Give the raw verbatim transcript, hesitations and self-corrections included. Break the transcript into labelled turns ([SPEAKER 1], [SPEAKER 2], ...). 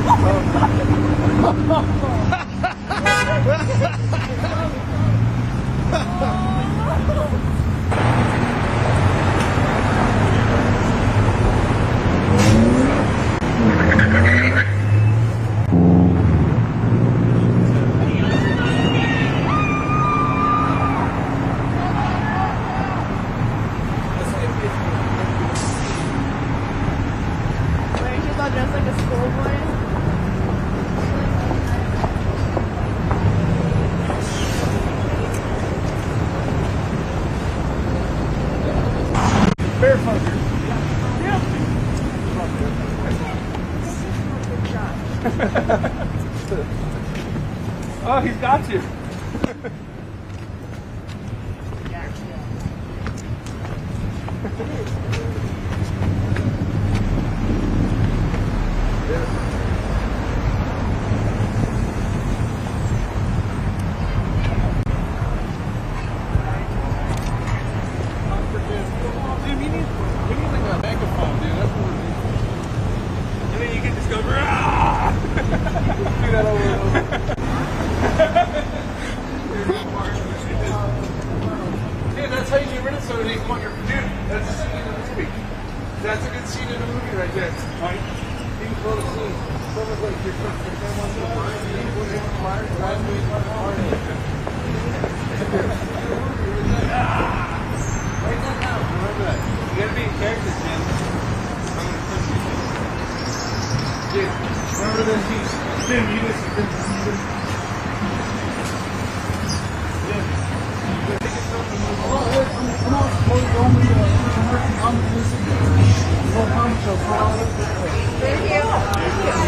[SPEAKER 1] Dressed like a schoolboy.
[SPEAKER 2] Bear fucker. Yeah. Oh, he's got you. Dude, we need, we need like a megaphone, dude. That's what we need. And then you can just go, rah! Do that over and over. Dude, that's how you get rid of somebody. You want your, dude, that's a scene in the movie. That's a good scene in the movie right there. Right? You can throw the scene. Someone's like, you're from the family, you're from the fire, you're from the fire, you're from the fire. Write that down. Remember that. You gotta be in character, Jim. I'm gonna push you. Jim, remember this piece. Jim, you just. Jim. Jim. Come on, come on. Only American comedy. Thank you. Thank you.